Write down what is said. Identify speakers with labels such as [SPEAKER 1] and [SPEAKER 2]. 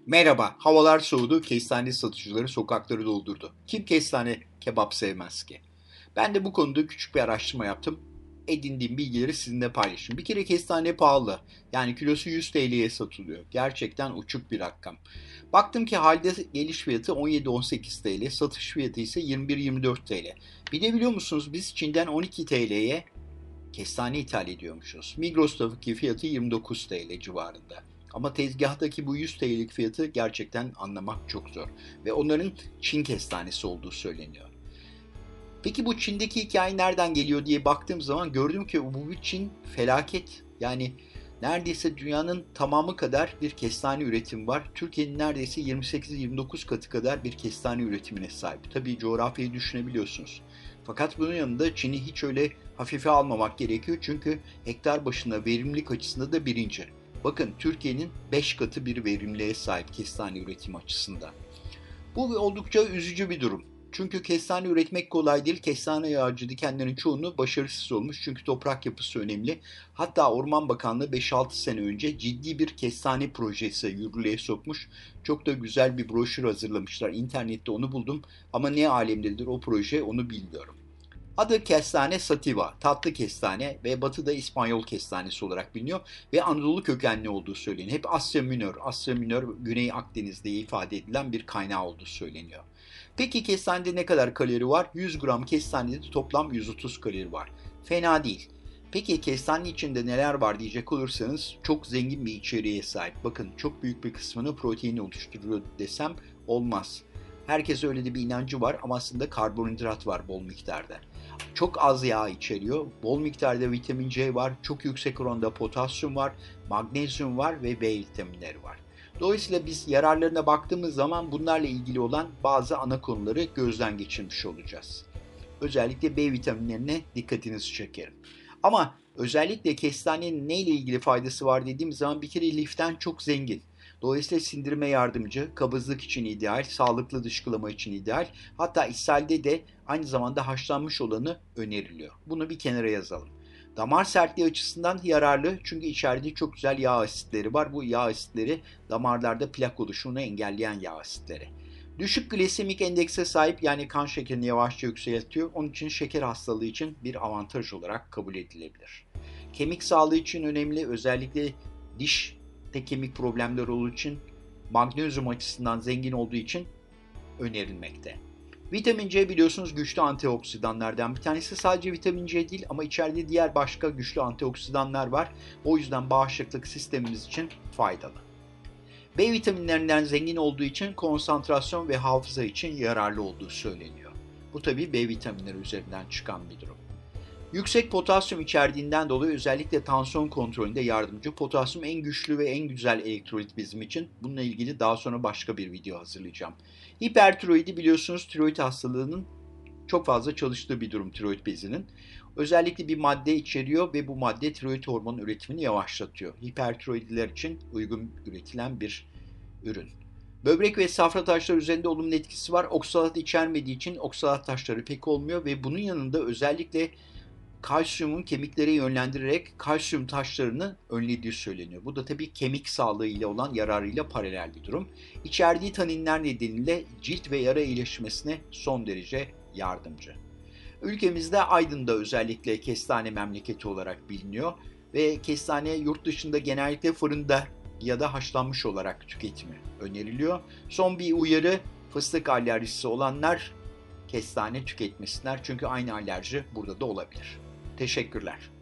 [SPEAKER 1] Merhaba, havalar soğudu, kestane satıcıları sokakları doldurdu. Kim kestane kebap sevmez ki? Ben de bu konuda küçük bir araştırma yaptım. Edindiğim bilgileri sizinle paylaşayım. Bir kere kestane pahalı. Yani kilosu 100 TL'ye satılıyor. Gerçekten uçuk bir rakam. Baktım ki halde geliş fiyatı 17-18 TL, satış fiyatı ise 21-24 TL. Bir de biliyor musunuz biz Çin'den 12 TL'ye kestane ithal ediyormuşuz. Migros'taki fiyatı 29 TL civarında. Ama tezgahtaki bu 100 TL'lik fiyatı gerçekten anlamak çok zor. Ve onların Çin kestanesi olduğu söyleniyor. Peki bu Çin'deki hikaye nereden geliyor diye baktığım zaman gördüm ki bu bir Çin felaket. Yani neredeyse dünyanın tamamı kadar bir kestane üretimi var. Türkiye'nin neredeyse 28-29 katı kadar bir kestane üretimine sahip. Tabii coğrafyayı düşünebiliyorsunuz. Fakat bunun yanında Çin'i hiç öyle hafife almamak gerekiyor. Çünkü hektar başına verimlilik açısından da birinci. Bakın Türkiye'nin 5 katı bir verimliliğe sahip kestane üretimi açısından. Bu oldukça üzücü bir durum. Çünkü kestane üretmek kolay değil. Kestane ağacı dikenlerin çoğunu başarısız olmuş. Çünkü toprak yapısı önemli. Hatta Orman Bakanlığı 5-6 sene önce ciddi bir kestane projesi yürürlüğe sokmuş. Çok da güzel bir broşür hazırlamışlar. İnternette onu buldum. Ama ne alemdedir o proje onu bilmiyorum. Adı kestane sativa, tatlı kestane ve batıda İspanyol kestanesi olarak biliniyor ve Anadolu kökenli olduğu söyleniyor. Hep Asya Minör, Güney Akdeniz'de ifade edilen bir kaynağı olduğu söyleniyor. Peki kestanede ne kadar kalori var? 100 gram kestanede toplam 130 kalori var. Fena değil. Peki kestane içinde neler var diyecek olursanız çok zengin bir içeriğe sahip. Bakın çok büyük bir kısmını protein oluşturuyor desem olmaz. Herkes öyle de bir inancı var ama aslında karbonhidrat var bol miktarda. Çok az yağ içeriyor. Bol miktarda vitamin C var. Çok yüksek oranda potasyum var. Magnezyum var ve B vitaminleri var. Dolayısıyla biz yararlarına baktığımız zaman bunlarla ilgili olan bazı ana konuları gözden geçirmiş olacağız. Özellikle B vitaminlerine dikkatinizi çekerim. Ama özellikle kestanenin neyle ilgili faydası var dediğim zaman bir kere liften çok zengin. Dolayısıyla sindirime yardımcı, kabızlık için ideal, sağlıklı dışkılama için ideal. Hatta ishalde de aynı zamanda haşlanmış olanı öneriliyor. Bunu bir kenara yazalım. Damar sertliği açısından yararlı çünkü içeride çok güzel yağ asitleri var. Bu yağ asitleri damarlarda plak oluşumunu engelleyen yağ asitleri. Düşük glisemik endekse sahip yani kan şekerini yavaşça yükseltiyor. Onun için şeker hastalığı için bir avantaj olarak kabul edilebilir. Kemik sağlığı için önemli. Özellikle dişte kemik problemleri olduğu için magnezyum açısından zengin olduğu için önerilmekte. Vitamin C biliyorsunuz güçlü antioksidanlardan bir tanesi. Sadece vitamin C değil ama içeride diğer başka güçlü antioksidanlar var. O yüzden bağışıklık sistemimiz için faydalı. B vitaminlerinden zengin olduğu için konsantrasyon ve hafıza için yararlı olduğu söyleniyor. Bu tabii B vitaminleri üzerinden çıkan bir durum. Yüksek potasyum içerdiğinden dolayı özellikle tansiyon kontrolünde yardımcı. Potasyum en güçlü ve en güzel elektrolit bizim için. Bununla ilgili daha sonra başka bir video hazırlayacağım. Hipertiroidi biliyorsunuz tiroid hastalığının çok fazla çalıştığı bir durum tiroid bezinin. Özellikle bir madde içeriyor ve bu madde tiroid hormonu üretimini yavaşlatıyor. Hipertiroidliler için uygun üretilen bir ürün. Böbrek ve safra taşları üzerinde olumlu etkisi var. Oksalat içermediği için oksalat taşları pek olmuyor ve bunun yanında özellikle kalsiyumun kemiklere yönlendirerek kalsiyum taşlarını önlediği söyleniyor. Bu da tabii kemik sağlığı ile olan yararıyla paralel bir durum. İçerdiği taninler nedeniyle cilt ve yara iyileşmesine son derece yardımcı. Ülkemizde Aydın'da özellikle kestane memleketi olarak biliniyor ve kestane yurt dışında genellikle fırında ya da haşlanmış olarak tüketimi öneriliyor. Son bir uyarı, fıstık alerjisi olanlar kestane tüketmesinler çünkü aynı alerji burada da olabilir. Teşekkürler.